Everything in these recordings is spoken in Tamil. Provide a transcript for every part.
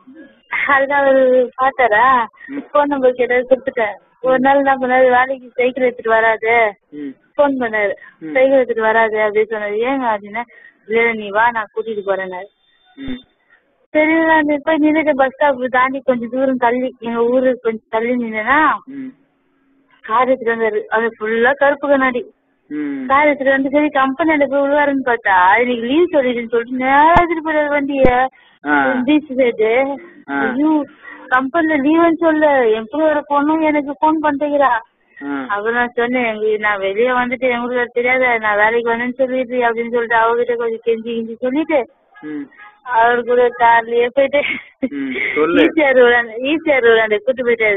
அதுதான் அவரு பாத்தாரா, போன் நம்பர் கேட்டாரு, கொடுத்துட்டேன். ஒரு நாள் என்ன பண்ணாரு, வேலைக்கு சைக்கிள் எடுத்துட்டு வராது, போன் பண்ணாரு, சைக்கிள் எடுத்துட்டு வராது அப்படின்னு சொன்னாரு. ஏங்க அப்படின்னா, இல்ல நீ வா நான் கூட்டிட்டு போறேன்னாரு. சரி நான் போய் நின்னுட்டு பஸ் ஸ்டாப் தாண்டி கொஞ்சம் தூரம் தள்ளி, எங்க ஊரு கொஞ்சம் தள்ளி நின்னா கார் எடுத்துட்டு வந்தாரு. அது ஃபுல்லா கருப்பு கண்ணாடி. கார் எடுத்துட்டு வந்து சரி கம்பெனியில போய் விழுவாருன்னு பார்த்தா இன்னைக்கு லீவ் சொல்லிடுன்னு சொல்லிட்டு நேரம் எடுத்துட்டு போயிடாரு வண்டிய பீச் சைடு. ஐயோ கம்பெனில லீவுன்னு சொல்ல எம்பளோட பொண்ணும் எனக்கு போன் பண்ணிட்டேங்கிறா. அப்புறம் நான் சொன்னேன், நான் வெளியே வந்துட்டு எங்களுக்கு தெரியாத நான் வேலைக்கு வந்தேன்னு சொல்லிட்டு அப்படின்னு சொல்லிட்டு அவகிட்ட கொஞ்சம் கெஞ்சி கிஞ்சி சொல்லிட்டு அவரு கூட கார்லயே போயிட்டு ஈசிஆர் விளையாண்டு கூட்டு போயிட்டாரு.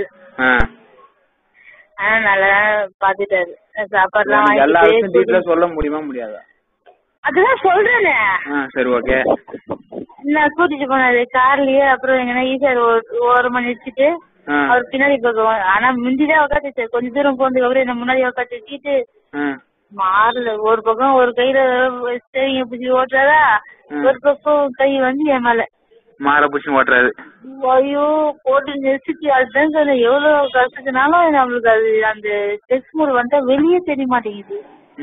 ஆனா நல்லா பாத்துட்டாரு. சாப்பாடுலாம் சொல்ல முடியுமா முடியாதா? அதுதான் சொல்றேனே. சரி ஓகே. நான் கூட்டிட்டு போனாரு கார்லயே. அப்புறம் எங்கன்னா ஈசிஆர் ஓரமா நிறுத்திட்டு அவர் பின்னாடி பக்கம், ஆனா முந்திதான் உக்காந்துச்சு. கொஞ்ச தூரம் போனதுக்கு அப்புறம் என்ன முன்னாடி உக்காந்து வச்சுட்டு மாறல. ஒரு பக்கம் ஒரு கையில ஸ்டேரிங்க பிடிச்சி ஓட்டுறாரா, ஒரு பக்கம் கை வந்து என் மேல மாற பிடிச்சி ஓட்டுறாரு. ஐயோ போட்டு நெரிச்சிட்டு. அதுதான் சொன்னேன், எவ்வளவு கஷ்டத்தினாலும் நம்மளுக்கு அது அந்த செக்ஸ் மூடு வந்தா வெளியே தெரிய மாட்டேங்குது.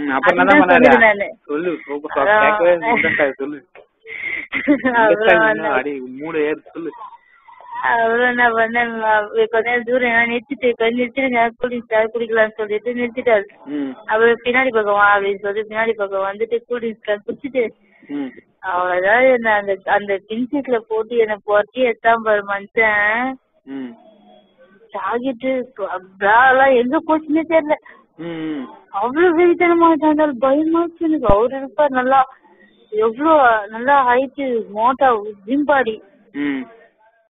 அவ்வளவு என்ன பண்ணேன், கொஞ்ச நேரம் தூரம் நிறுத்திட்டு கொஞ்சம் நிறுத்திடுங்க கூல்ட்ரிங்க்ஸ் குடிக்கலாம்னு சொல்லிட்டு நிறுத்திட்டாரு. அப்புறம் பின்னாடி பக்கம் வா அப்படின்னு சொல்லிட்டு பின்னாடி பக்கம் வந்துட்டு கூல்ட்ரிங்க்ஸ் குடிச்சிட்டு அவ்வளவுதான் என்ன அந்த பின்சீட்ல போட்டு என்ன பொறட்டி எத்தாம பாரு மனுஷன். சாகிட்டு எல்லாம் எங்க போச்சுன்னே தெரியல. அவ்வளவு வெறித்தனமா இருந்தாலும் பயமாச்சு எனக்கு. அவரு இருப்பார் நல்லா, எவ்வளவு நல்லா ஹைட்டு மோட்டா ஜிம்பாடி.